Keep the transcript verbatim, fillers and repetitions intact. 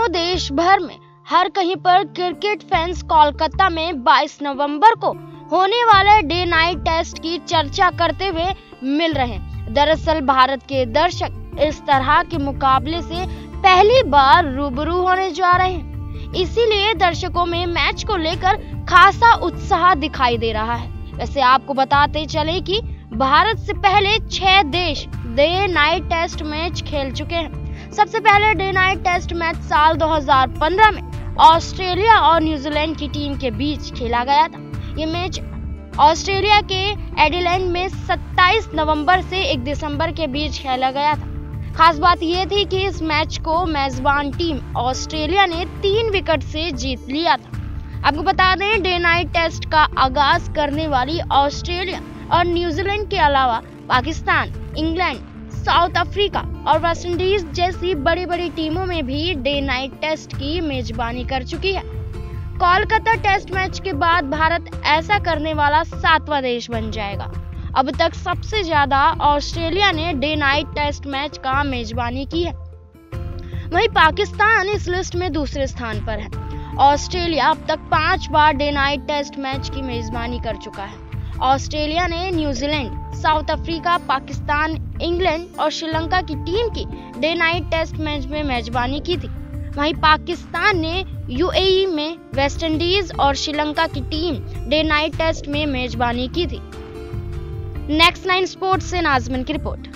देश भर में हर कहीं पर क्रिकेट फैंस कोलकाता में बाईस नवंबर को होने वाले डे नाइट टेस्ट की चर्चा करते हुए मिल रहे हैं। दरअसल भारत के दर्शक इस तरह के मुकाबले से पहली बार रूबरू होने जा रहे हैं, इसीलिए दर्शकों में मैच को लेकर खासा उत्साह दिखाई दे रहा है। वैसे आपको बताते चले कि भारत से पहले छह देश डे नाइट टेस्ट मैच खेल चुके हैं। सबसे पहले डे नाइट टेस्ट मैच साल दो हज़ार पंद्रह में ऑस्ट्रेलिया और न्यूजीलैंड की टीम के बीच खेला गया था। ये मैच ऑस्ट्रेलिया के एडिलेड में सत्ताईस नवंबर से एक दिसंबर के बीच खेला गया था। खास बात यह थी कि इस मैच को मेजबान टीम ऑस्ट्रेलिया ने तीन विकेट से जीत लिया था। आपको बता दें, डे नाइट टेस्ट का आगाज करने वाली ऑस्ट्रेलिया और न्यूजीलैंड के अलावा पाकिस्तान, इंग्लैंड, साउथ अफ्रीका और वेस्ट इंडीज जैसी बड़ी बड़ी टीमों में भी डे नाइट टेस्ट की मेजबानी कर चुकी है। कोलकाता टेस्ट मैच के बाद भारत ऐसा करने वाला सातवां देश बन जाएगा। अब तक सबसे ज्यादा ऑस्ट्रेलिया ने डे नाइट टेस्ट मैच का मेजबानी की है, वहीं पाकिस्तान इस लिस्ट में दूसरे स्थान पर है। ऑस्ट्रेलिया अब तक पांच बार डे नाइट टेस्ट मैच की मेजबानी कर चुका है। ऑस्ट्रेलिया ने New Zealand, South Africa, Pakistan, England और श्रीलंका की टीम की डे नाइट टेस्ट मैच में मेजबानी की थी। वहीं पाकिस्तान ने यूएई में वेस्ट इंडीज और श्रीलंका की टीम डे नाइट टेस्ट में मेजबानी की थी। नेक्स्ट नाइन स्पोर्ट्स से नाज़मीन की रिपोर्ट।